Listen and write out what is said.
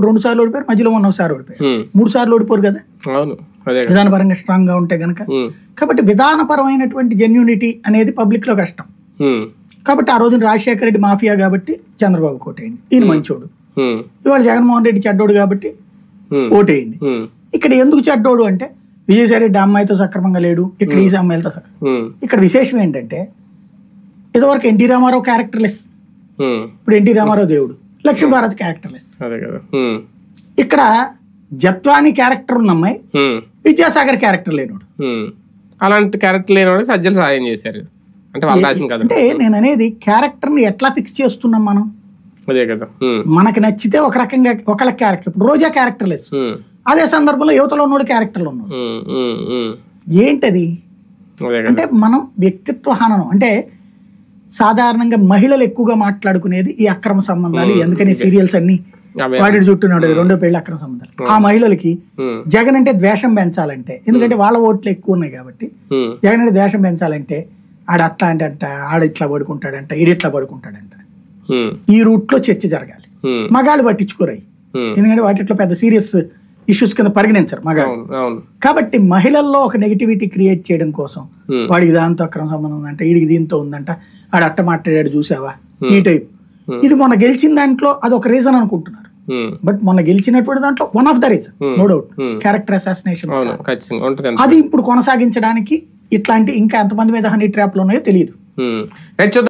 అప్పుడు 2 సార్లు ఓడిపోయారు, మధ్యలో మొన్న ఒకసారి ఓడిపోయారు. 3 సార్లు ఓడిపోరు కదా విధానపరంగా స్ట్రాంగ్ గా ఉంటే గనక. కాబట్టి విధానపరమైనటువంటి జెన్యూనిటీ అనేది పబ్లిక్ లో కష్టం. కాబట్టి ఆ రోజున రాజశేఖర రెడ్డి మాఫియా కాబట్టి చంద్రబాబు కోటేయండి, ఈయన మంచోడు. ఇవాళ జగన్మోహన్ రెడ్డి చెడ్డోడు కాబట్టి ఓటేయండి. ఇక్కడ ఎందుకు చెడ్డోడు అంటే విజయసాయి రెడ్డి అమ్మాయితో సక్రమంగా లేడు, ఇక్కడ ఈ అమ్మాయిలతో సక్రమంగా. ఇక్కడ విశేషం ఏంటంటే ఇదివరకు ఎన్టీ రామారావు క్యారెక్టర్లెస్, ఇప్పుడు ఎన్టీ రామారావు దేవుడు, లక్ష్మీభారత్ క్యారెక్టర్లెస్. ఇక్కడ జత్వాని క్యారెక్టర్ ఉన్న అమ్మాయి, విద్యాసాగర్ క్యారెక్టర్ లేనోడు. అలాంటి క్యారెక్టర్ లేనోడు సజ్జలు సాయం చేశారు అంటే నేను అనేది క్యారెక్టర్ ని ఎట్లా ఫిక్స్ చేస్తున్నాం మనం. అదే కదా, మనకి నచ్చితే ఒక రకంగా ఒకళ్ళ క్యారెక్టర్. ఇప్పుడు రోజా క్యారెక్టర్ లెస్, అదే సందర్భంలో యువతలో ఉన్నాడు క్యారెక్టర్లు ఉన్నాడు. ఏంటది అంటే మనం వ్యక్తిత్వ హననం. అంటే సాధారణంగా మహిళలు ఎక్కువగా మాట్లాడుకునేది ఈ అక్రమ సంబంధాలు. ఎందుకని సీరియల్స్ అన్ని వాటి చుట్టూనే రెండో పెళ్లి అక్రమ సంబంధాలు. ఆ మహిళలకి జగన్ అంటే ద్వేషం పెంచాలంటే, ఎందుకంటే వాళ్ళ ఓట్లు ఎక్కువ ఉన్నాయి కాబట్టి జగన్ అంటే ద్వేషం పెంచాలంటే ఆడ అట్లా అంటే అంట, ఆడ ఇట్లా పడుకుంటాడంట, ఇట్లా పడుకుంటాడంట, ఈ రూట్ లో చర్చ జరగాలి. మగాళ్ళు పట్టించుకోరాయి, ఎందుకంటే వాటిలో పెద్ద సీరియస్ ఇష్యూస్ కింద పరిగణించరు మగాళ్ళు. కాబట్టి మహిళల్లో ఒక నెగిటివిటీ క్రియేట్ చేయడం కోసం వాడికి దాంతో అక్రమ సంబంధం ఉందంట, వీడికి దీంతో ఉందంట, ఆడ అట్ట మాట్లాడాడు చూసావా, ఈ టైప్. ఇది మొన్న గెలిచిన దాంట్లో అదొక రీజన్ అనుకుంటున్నారు. బట్ మొన్న గెలిచినటువంటి దాంట్లో one of the reason no doubt character assassination. అది ఇప్పుడు కొనసాగించడానికి ఇట్లాంటి ఇంకా ఎంతమంది మీద హనీ ట్రాప్లు ఉన్నాయో తెలియదు.